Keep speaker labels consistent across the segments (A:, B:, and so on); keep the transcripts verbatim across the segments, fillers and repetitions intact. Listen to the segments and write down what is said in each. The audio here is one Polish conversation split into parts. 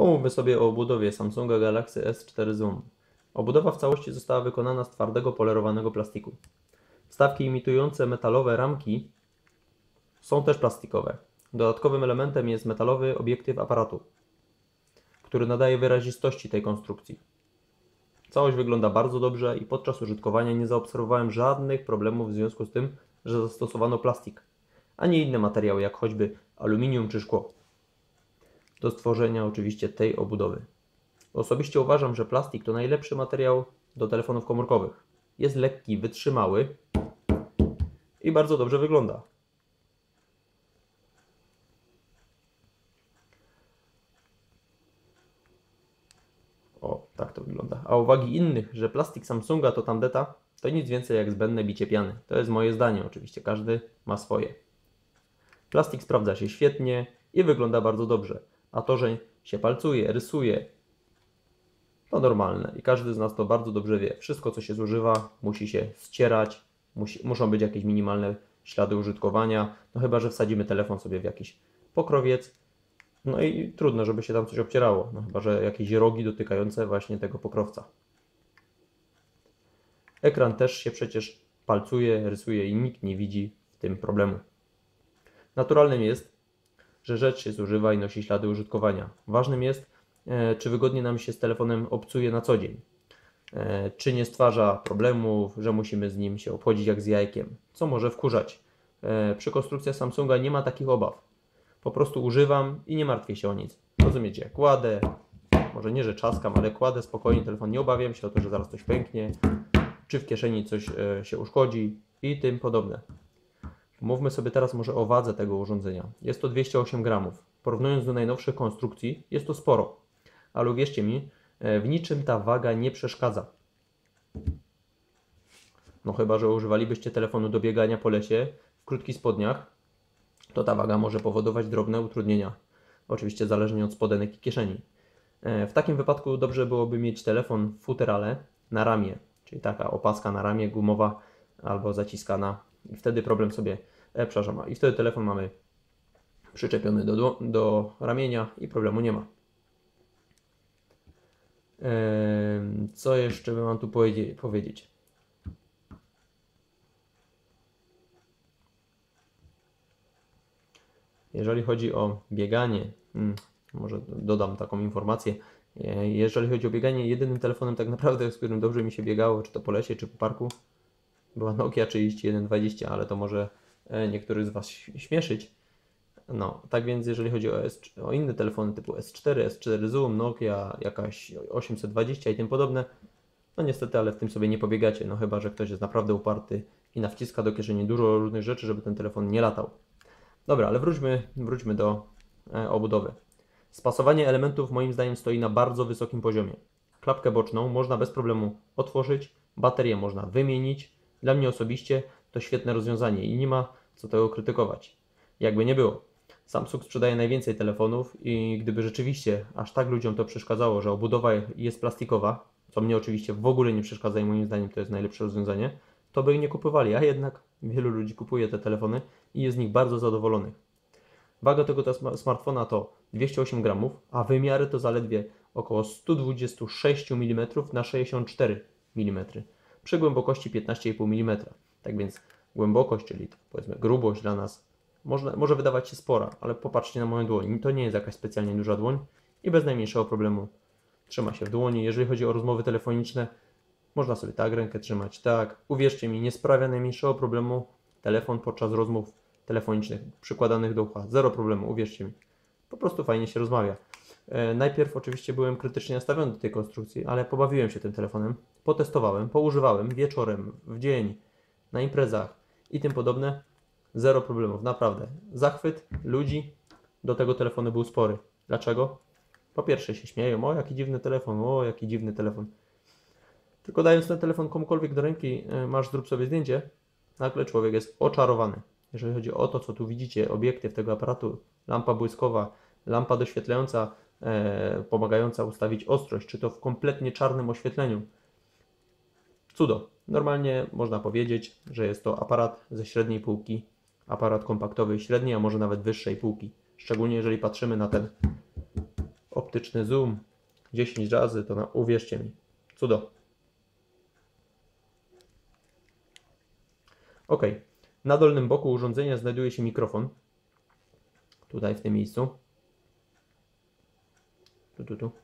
A: Pomówmy sobie o obudowie Samsunga Galaxy S cztery Zoom. Obudowa w całości została wykonana z twardego polerowanego plastiku. Wstawki imitujące metalowe ramki są też plastikowe. Dodatkowym elementem jest metalowy obiektyw aparatu, który nadaje wyrazistości tej konstrukcji. Całość wygląda bardzo dobrze i podczas użytkowania nie zaobserwowałem żadnych problemów w związku z tym, że zastosowano plastik, a nie inne materiały jak choćby aluminium czy szkło do stworzenia oczywiście tej obudowy. Osobiście uważam, że plastik to najlepszy materiał do telefonów komórkowych. Jest lekki, wytrzymały i bardzo dobrze wygląda. O, tak to wygląda. A uwagi innych, że plastik Samsunga to tandeta, to nic więcej jak zbędne bicie piany. To jest moje zdanie oczywiście, każdy ma swoje. Plastik sprawdza się świetnie i wygląda bardzo dobrze. A to, że się palcuje, rysuje, to normalne i każdy z nas to bardzo dobrze wie. Wszystko, co się zużywa, musi się ścierać, musi, muszą być jakieś minimalne ślady użytkowania, no chyba że wsadzimy telefon sobie w jakiś pokrowiec, no i trudno, żeby się tam coś obcierało, no chyba że jakieś rogi dotykające właśnie tego pokrowca. Ekran też się przecież palcuje, rysuje i nikt nie widzi w tym problemu. Naturalnym jest, że rzecz się zużywa i nosi ślady użytkowania. Ważnym jest, e, czy wygodnie nam się z telefonem obcuje na co dzień. E, czy nie stwarza problemów, że musimy z nim się obchodzić jak z jajkiem, co może wkurzać. E, przy konstrukcji Samsunga nie ma takich obaw. Po prostu używam i nie martwię się o nic. Rozumiecie, kładę, może nie, że czaskam, ale kładę spokojnie telefon, nie obawiam się o to, że zaraz coś pęknie, czy w kieszeni coś e, się uszkodzi i tym podobne. Mówmy sobie teraz może o wadze tego urządzenia. Jest to dwieście osiem gramów. Porównując do najnowszych konstrukcji, jest to sporo. Ale uwierzcie mi, w niczym ta waga nie przeszkadza. No chyba że używalibyście telefonu do biegania po lesie w krótkich spodniach, to ta waga może powodować drobne utrudnienia. Oczywiście zależnie od spodenek i kieszeni. W takim wypadku dobrze byłoby mieć telefon w futerale na ramię, czyli taka opaska na ramię gumowa albo zaciskana. I wtedy problem sobie, e, przepraszam, i wtedy telefon mamy przyczepiony do, do ramienia i problemu nie ma. E, co jeszcze bym wam tu powiedzieć? Jeżeli chodzi o bieganie, hmm, może dodam taką informację. Jeżeli chodzi o bieganie, jedynym telefonem tak naprawdę, z którym dobrze mi się biegało, czy to po lesie, czy po parku, była Nokia trzydzieści jeden dwadzieścia, ale to może niektórych z Was śmieszyć. No, tak więc jeżeli chodzi o, S, o inne telefony typu S cztery, S cztery Zoom, Nokia, jakaś osiemset dwadzieścia i tym podobne, no niestety, ale w tym sobie nie pobiegacie, no chyba że ktoś jest naprawdę uparty i nawciska do kieszeni dużo różnych rzeczy, żeby ten telefon nie latał. Dobra, ale wróćmy, wróćmy do e, obudowy. Spasowanie elementów moim zdaniem stoi na bardzo wysokim poziomie. Klapkę boczną można bez problemu otworzyć, baterię można wymienić. Dla mnie osobiście to świetne rozwiązanie i nie ma co tego krytykować. Jakby nie było. Samsung sprzedaje najwięcej telefonów i gdyby rzeczywiście aż tak ludziom to przeszkadzało, że obudowa jest plastikowa, co mnie oczywiście w ogóle nie przeszkadza i moim zdaniem to jest najlepsze rozwiązanie, to by ich nie kupowali, a jednak wielu ludzi kupuje te telefony i jest z nich bardzo zadowolonych. Waga tego smartfona to dwieście osiem gramów, a wymiary to zaledwie około sto dwadzieścia sześć milimetrów na sześćdziesiąt cztery milimetry przy głębokości piętnaście i pół milimetra. Tak więc głębokość, czyli powiedzmy grubość dla nas może, może wydawać się spora, ale popatrzcie na moją dłoń. To nie jest jakaś specjalnie duża dłoń i bez najmniejszego problemu trzyma się w dłoni. Jeżeli chodzi o rozmowy telefoniczne, można sobie tak rękę trzymać, tak. Uwierzcie mi, nie sprawia najmniejszego problemu telefon podczas rozmów telefonicznych przykładanych do ucha. Zero problemu, uwierzcie mi. Po prostu fajnie się rozmawia. E, najpierw oczywiście byłem krytycznie nastawiony do tej konstrukcji, ale pobawiłem się tym telefonem, potestowałem, poużywałem wieczorem, w dzień, na imprezach i tym podobne. Zero problemów, naprawdę. Zachwyt ludzi do tego telefonu był spory. Dlaczego? Po pierwsze się śmieją, o jaki dziwny telefon, o jaki dziwny telefon. Tylko dając ten telefon komukolwiek do ręki, masz zrób sobie zdjęcie, nagle człowiek jest oczarowany. Jeżeli chodzi o to, co tu widzicie, obiektyw tego aparatu, lampa błyskowa, lampa doświetlająca, e, pomagająca ustawić ostrość, czy to w kompletnie czarnym oświetleniu. Cudo. Normalnie można powiedzieć, że jest to aparat ze średniej półki, aparat kompaktowy średniej, a może nawet wyższej półki. Szczególnie jeżeli patrzymy na ten Optyczny zoom dziesięć razy, to na, uwierzcie mi, cudo. Ok, na dolnym boku urządzenia znajduje się mikrofon. Tutaj w tym miejscu. Tu, tu, tu.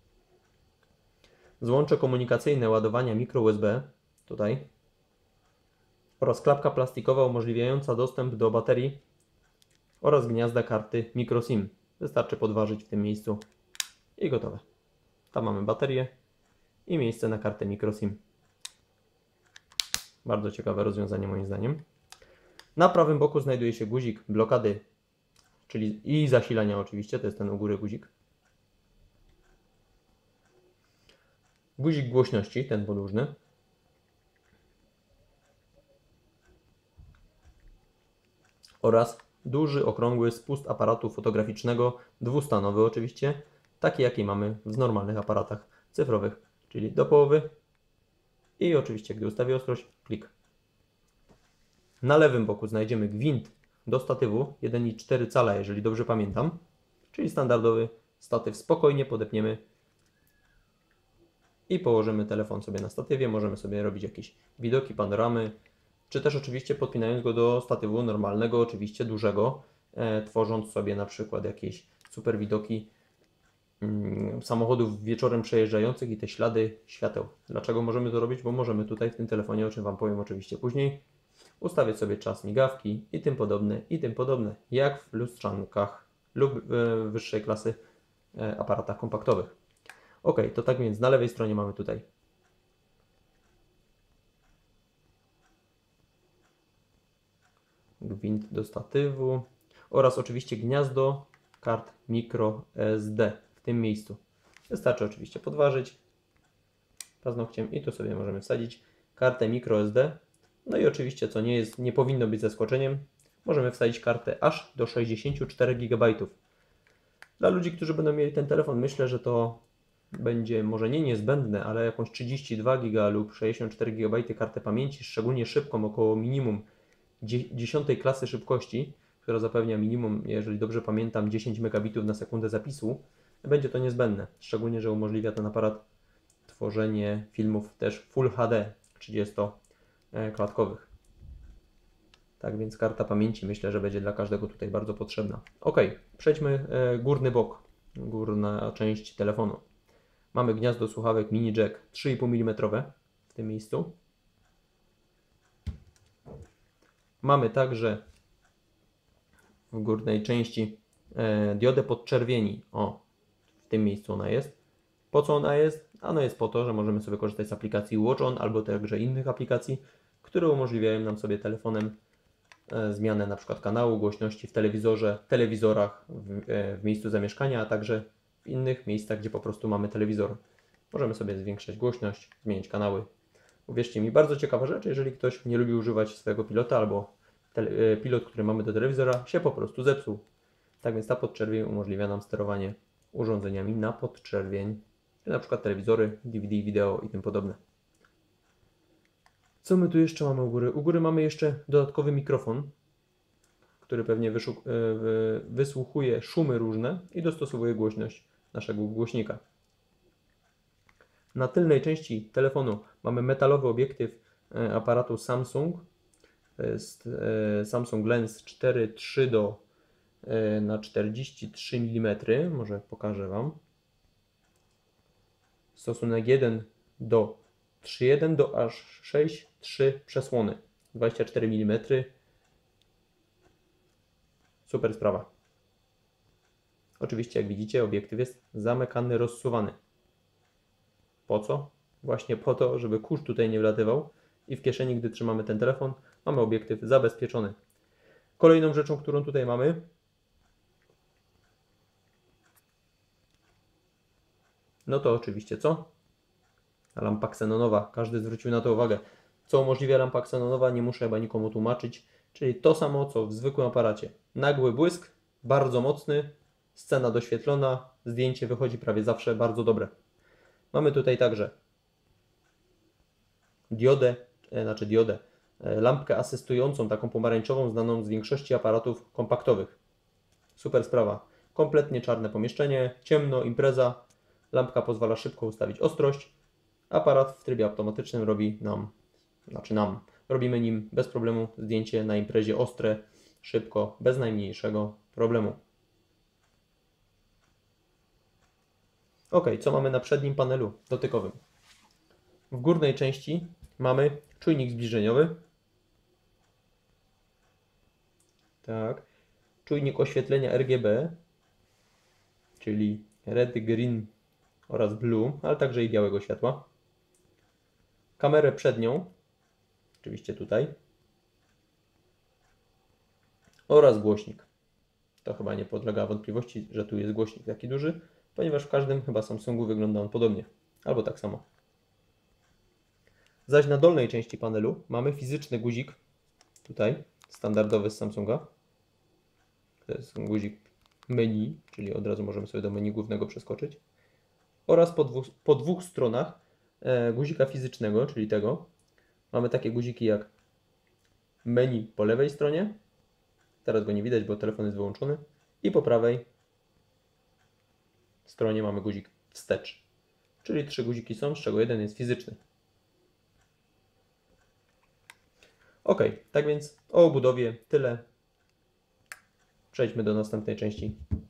A: Złącze komunikacyjne ładowania mikro U S B. Tutaj. Oraz klapka plastikowa umożliwiająca dostęp do baterii oraz gniazda karty microSIM. Wystarczy podważyć w tym miejscu i gotowe. Tam mamy baterię i miejsce na kartę microSIM. Bardzo ciekawe rozwiązanie moim zdaniem. Na prawym boku znajduje się guzik blokady, czyli i zasilania oczywiście, to jest ten u góry guzik. Guzik głośności, ten podłużny. Oraz duży, okrągły spust aparatu fotograficznego, dwustanowy oczywiście, taki jaki mamy w normalnych aparatach cyfrowych, czyli do połowy i oczywiście gdy ustawię ostrość, klik. Na lewym boku znajdziemy gwint do statywu jeden i cztery cala, jeżeli dobrze pamiętam, czyli standardowy statyw. Spokojnie podepniemy i położymy telefon sobie na statywie. Możemy sobie robić jakieś widoki, panoramy, czy też oczywiście podpinając go do statywu normalnego, oczywiście dużego, e, tworząc sobie na przykład jakieś super widoki mm, samochodów wieczorem przejeżdżających i te ślady świateł. Dlaczego możemy to robić? Bo możemy tutaj w tym telefonie, o czym Wam powiem oczywiście później, ustawiać sobie czas migawki i tym podobne, i tym podobne, jak w lustrzankach lub e, wyższej klasy e, aparatach kompaktowych. Ok, to tak więc na lewej stronie mamy tutaj gwint do statywu oraz oczywiście gniazdo kart micro S D w tym miejscu. Wystarczy oczywiście podważyć paznokciem i tu sobie możemy wsadzić kartę micro S D. No i oczywiście, co nie jest, nie powinno być zaskoczeniem, możemy wsadzić kartę aż do sześćdziesięciu czterech gigabajtów. Dla ludzi, którzy będą mieli ten telefon, myślę, że to będzie może nie niezbędne, ale jakąś trzydzieści dwa giga lub sześćdziesiąt cztery gigabajty kartę pamięci, szczególnie szybką, około minimum dziesiątej klasy szybkości, która zapewnia minimum, jeżeli dobrze pamiętam, dziesięć megabitów na sekundę zapisu, będzie to niezbędne. Szczególnie, że umożliwia ten aparat tworzenie filmów też Full H D trzydziestoklatkowych. Tak więc karta pamięci myślę, że będzie dla każdego tutaj bardzo potrzebna. Ok, przejdźmy górny bok, górna część telefonu. Mamy gniazdo słuchawek mini jack trzy i pół milimetra w tym miejscu. Mamy także w górnej części e, diodę podczerwieni. O, w tym miejscu ona jest. Po co ona jest? Ona jest po to, że możemy sobie korzystać z aplikacji Watch On albo także innych aplikacji, które umożliwiają nam sobie telefonem e, zmianę na przykład kanału, głośności w telewizorze, telewizorach w, e, w miejscu zamieszkania, a także w innych miejscach, gdzie po prostu mamy telewizor. Możemy sobie zwiększać głośność, zmienić kanały. Uwierzcie mi, bardzo ciekawa rzecz, jeżeli ktoś nie lubi używać swojego pilota albo tele, pilot, który mamy do telewizora, się po prostu zepsuł. Tak więc ta podczerwień umożliwia nam sterowanie urządzeniami na podczerwień, na przykład telewizory, D V D, wideo i tym podobne. Co my tu jeszcze mamy u góry? U góry mamy jeszcze dodatkowy mikrofon, który pewnie wysłuchuje szumy różne i dostosowuje głośność naszego głośnika. Na tylnej części telefonu mamy metalowy obiektyw aparatu Samsung. To jest Samsung Lens cztery trzy do na czterdzieści trzy milimetry. Może pokażę Wam. Stosunek jeden do trzy jeden do aż sześć trzy przesłony. dwadzieścia cztery milimetry. Super sprawa. Oczywiście, jak widzicie, obiektyw jest zamykany, rozsuwany. Po co? Właśnie po to, żeby kurz tutaj nie wlatywał i w kieszeni, gdy trzymamy ten telefon, mamy obiektyw zabezpieczony. Kolejną rzeczą, którą tutaj mamy, no to oczywiście co? Lampa ksenonowa. Każdy zwrócił na to uwagę. Co umożliwia lampa ksenonowa? Nie muszę chyba nikomu tłumaczyć. Czyli to samo, co w zwykłym aparacie. Nagły błysk, bardzo mocny, scena doświetlona, zdjęcie wychodzi prawie zawsze bardzo dobre. Mamy tutaj także diodę, e, znaczy diodę, e, lampkę asystującą, taką pomarańczową, znaną z większości aparatów kompaktowych. Super sprawa. kompletnie czarne pomieszczenie, ciemno, impreza, lampka pozwala szybko ustawić ostrość, aparat w trybie automatycznym robi nam, znaczy nam, robimy nim bez problemu zdjęcie na imprezie ostre, szybko, bez najmniejszego problemu. Ok, co mamy na przednim panelu dotykowym? W górnej części mamy czujnik zbliżeniowy, tak, czujnik oświetlenia R G B, czyli red, green oraz blue, ale także i białego światła. Kamerę przednią, oczywiście tutaj, oraz głośnik. To chyba nie podlega wątpliwości, że tu jest głośnik taki duży, ponieważ w każdym chyba Samsungu wygląda on podobnie, albo tak samo. Zaś na dolnej części panelu mamy fizyczny guzik, tutaj, standardowy z Samsunga. To jest guzik menu, czyli od razu możemy sobie do menu głównego przeskoczyć. Oraz po dwóch, po dwóch stronach e, guzika fizycznego, czyli tego, mamy takie guziki jak menu po lewej stronie, teraz go nie widać, bo telefon jest wyłączony, i po prawej stronie mamy guzik wstecz. Czyli trzy guziki są, z czego jeden jest fizyczny. Ok, tak więc o obudowie tyle. Przejdźmy do następnej części.